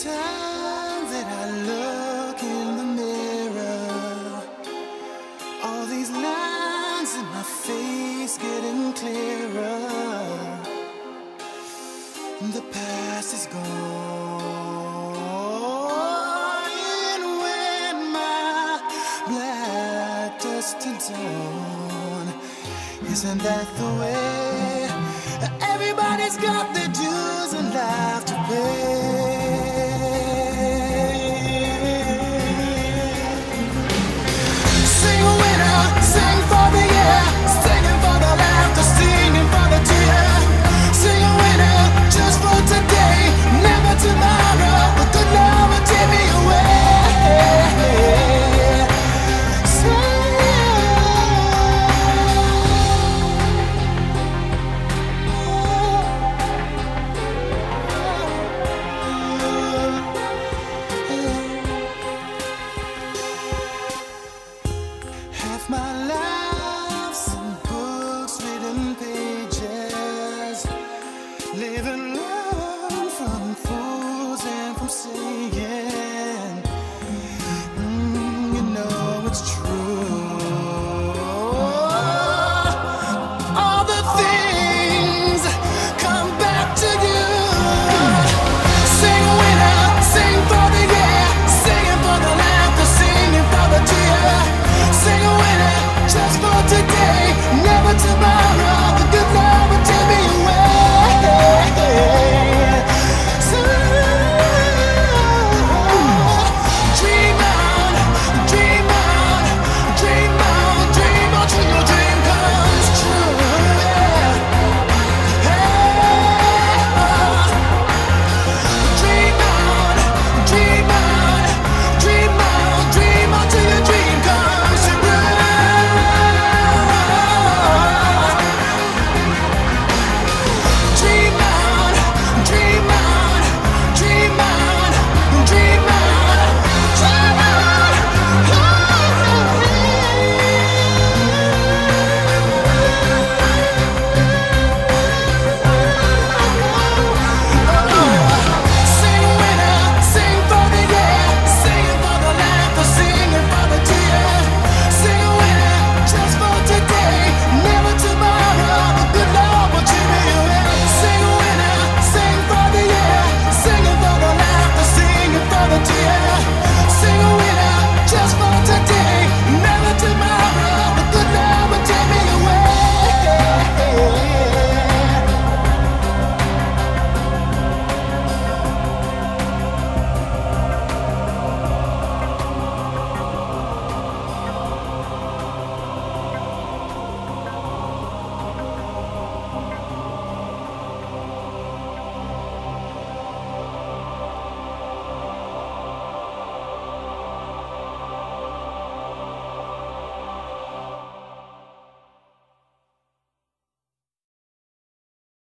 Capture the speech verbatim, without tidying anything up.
time that I look in the mirror, all these lines in my face getting clearer. The past is gone, and when my black dust is on, isn't that the way? Everybody's got their dues in life to pay.